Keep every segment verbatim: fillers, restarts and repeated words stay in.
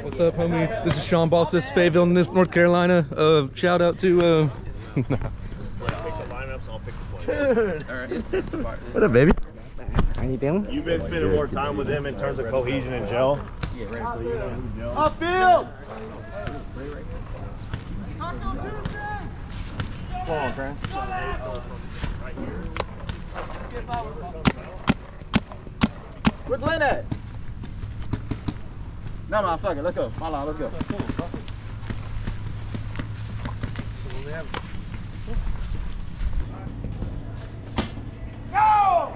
What's up, homie? This is Sean Baltus, Fayetteville, North Carolina. Uh, shout out to. Uh... What up, baby? How you doing? You've been spending more time with them in terms of cohesion and gel. Yeah, right. So you know who gel. Upfield! Come on, Trent. Where's Lynn at? No, no, fuck it. Let's go. My line, let's go. Go!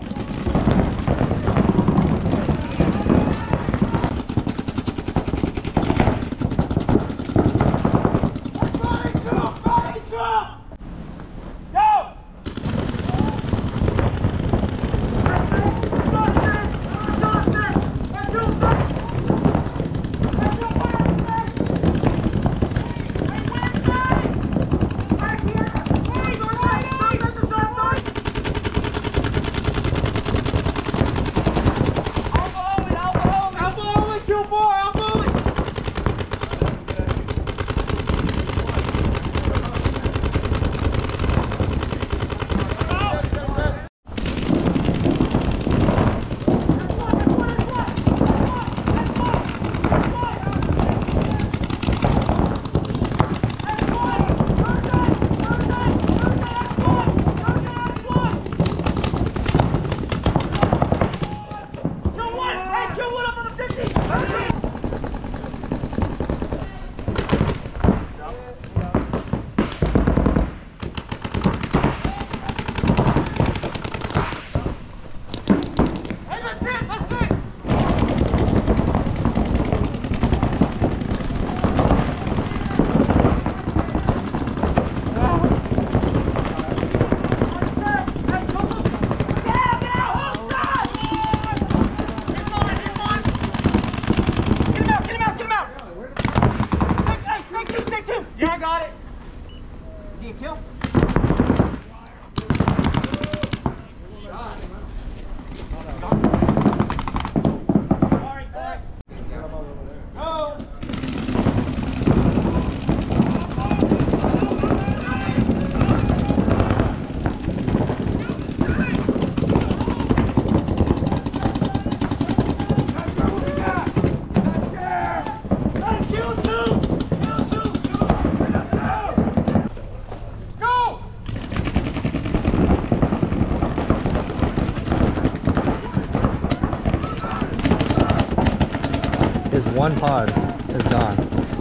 One pod is gone.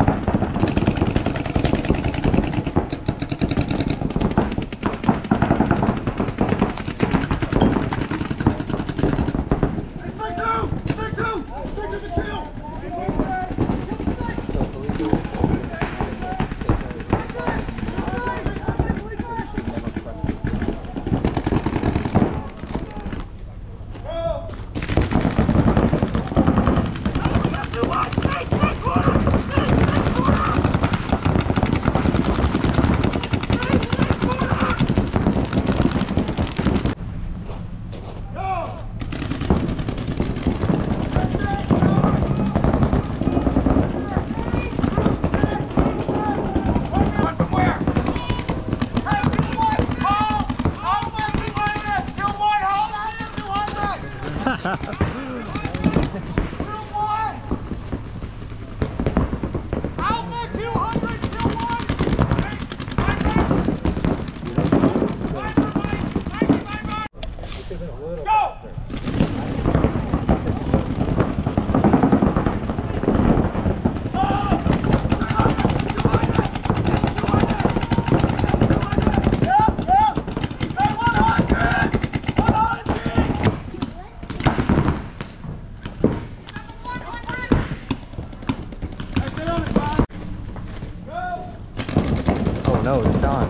No, it's gone.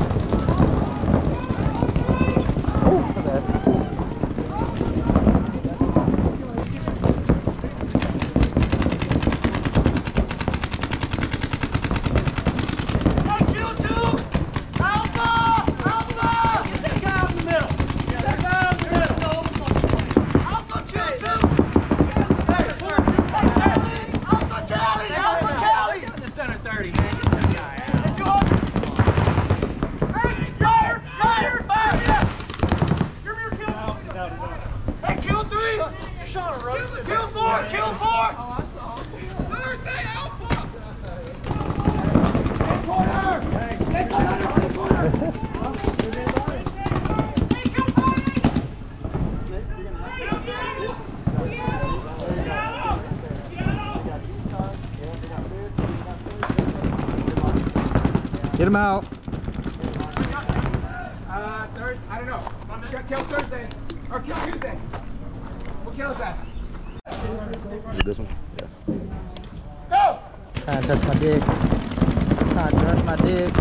Oh, my bad. Alpha Kill four! Kill four! Oh, I saw him. Thursday Alpha! Get corner! Get corner! Get corner! Get him out. Uh, Thursday, I don't know. Kill Thursday. Or kill Tuesday. What kill is that? This one? Yeah. Go! Trying to touch my dick. Trying to touch my dick.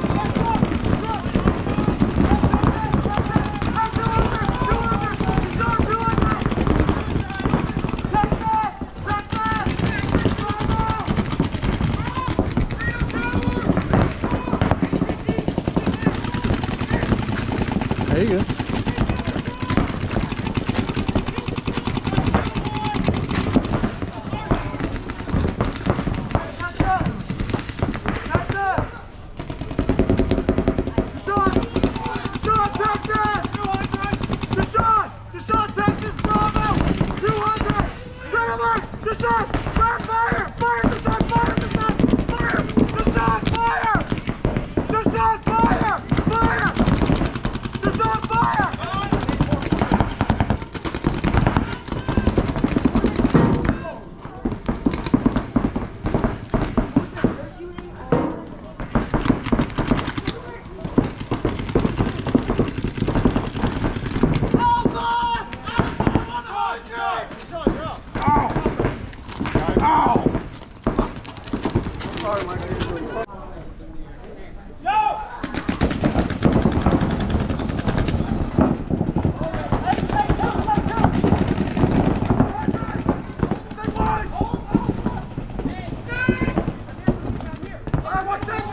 There you go. What's that?